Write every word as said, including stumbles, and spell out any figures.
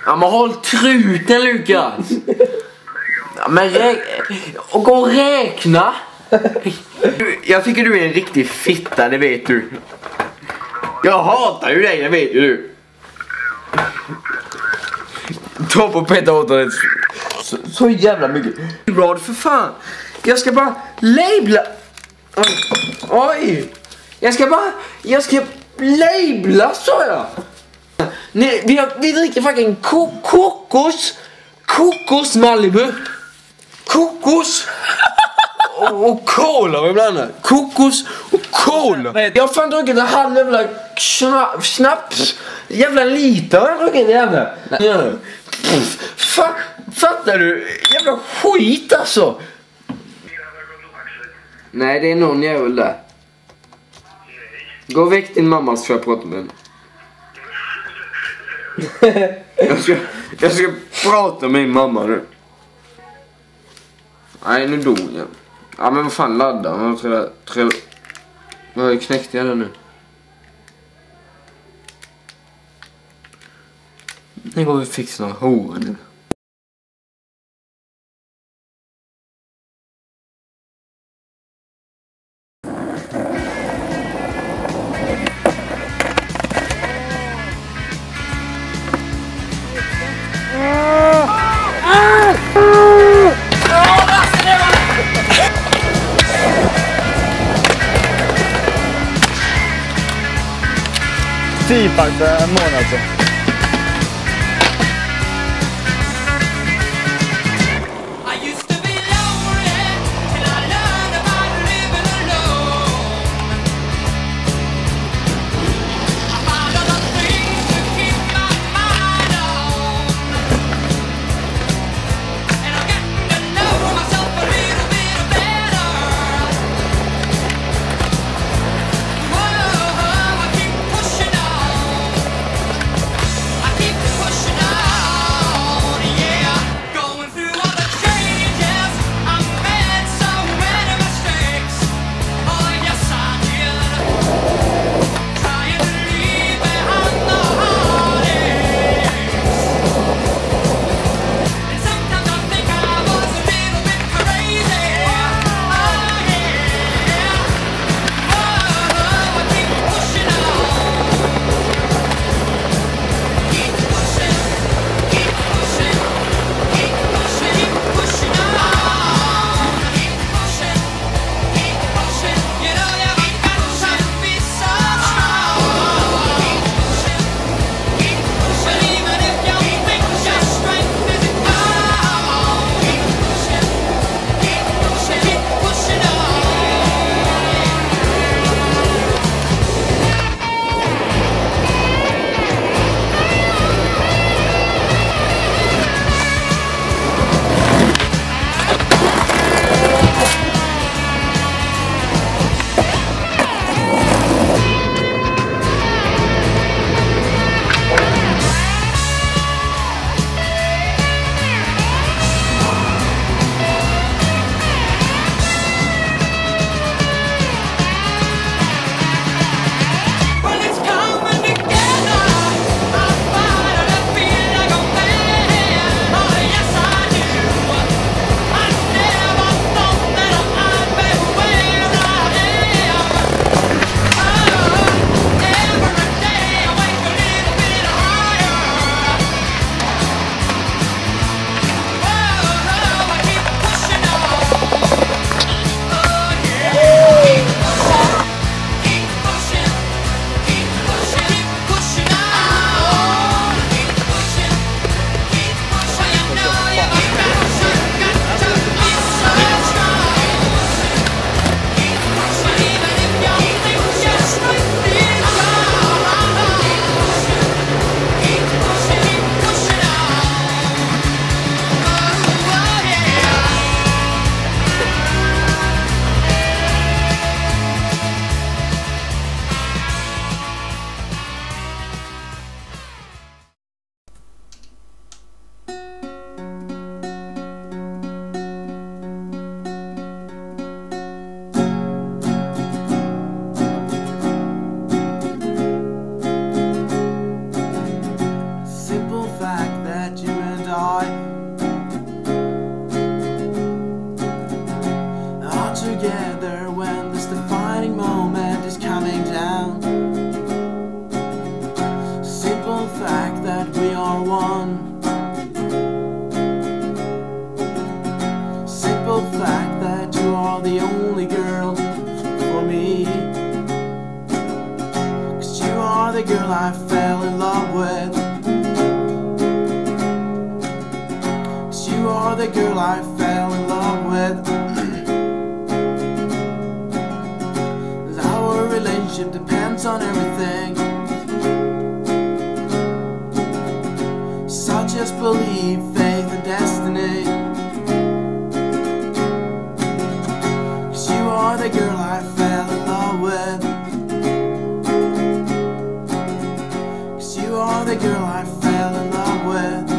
Ja, men håll truten, Lukas. Ja, men rä- och gå och räkna. Jag tycker du är en riktig fitta, det vet du. Jag hatar ju dig, det vet ju du. Ta på peta åt det så, så jävla mycket. Bra för fan. Jag ska bara labla. Oj. Oj. Jag ska bara jag ska labla, sa jag. Nej, vi, har, vi dricker fucking ko kokos. Kokos Malibu. Kokos. Och, och cola ibland. Kokos och cola. Jag har fan druckit en halv jävla schna, snaps. Jävla liter har jag druckit jävla. Ja. Fa, fattar du? Jävla skit alltså. Nej, det är någon jävel där. Gå väck din mamma så får jag prata med henne. jag, ska, jag ska prata med min mamma nu. Nej, nu dog jag. Ja, men vad fan, ladda. Jag tror jag... Vad knäckte jag där nu? Nu går vi fixa några hår nu. Typ en månad så. fact that we are one. Simple fact that you are the only girl for me. 'Cause you are the girl I fell in love with. 'Cause you are the girl I fell in love with. Our relationship depends on everything. So just believe, faith and destiny. 'Cause you are the girl I fell in love with. 'Cause you are the girl I fell in love with.